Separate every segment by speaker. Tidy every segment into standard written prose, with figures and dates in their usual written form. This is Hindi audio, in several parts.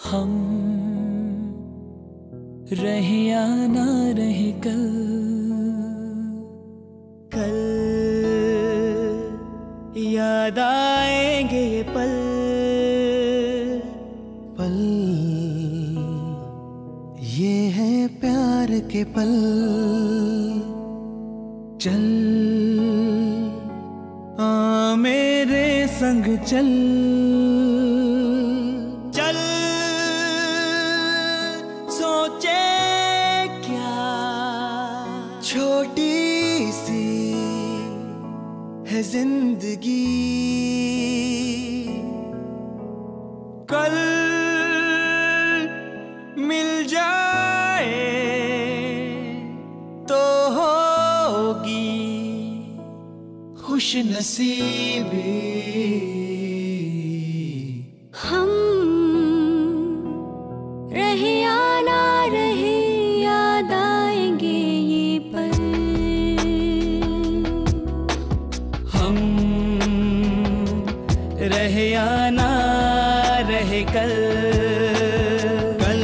Speaker 1: हम रहे या ना रहे कल,
Speaker 2: कल याद आएंगे ये पल पल, ये है प्यार के पल। चल आ मेरे संग चल, चल सोचे क्या छोटी सी है जिंदगी, कल मिल जाए तो होगी खुश नसीबी।
Speaker 3: हम रहे या ना रहे याद आएंगे ये पल,
Speaker 2: हम रहे या ना रहे कल, कल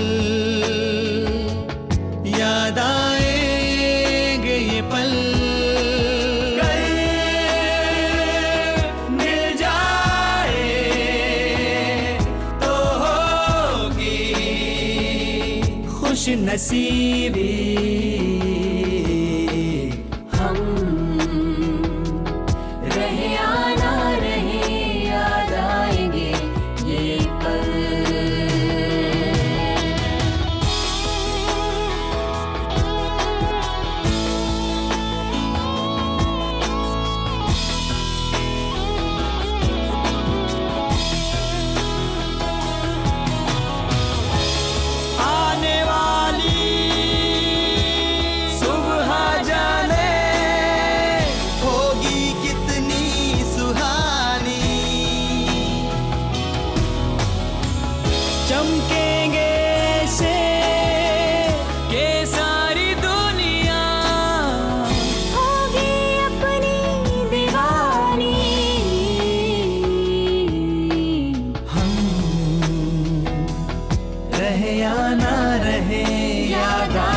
Speaker 2: याद आएंगे ये पल, कल मिल जाए तो होगी खुश नसीबी।
Speaker 3: हम रहे या ना रहे याद आएंगे ये पल।
Speaker 2: आने वाली सुबह जाने होगी कितनी सुहानी, चमकेंगे से के सारी दुनिया
Speaker 3: होगी अपनी दीवानी,
Speaker 2: हम रहे या ना रहे याद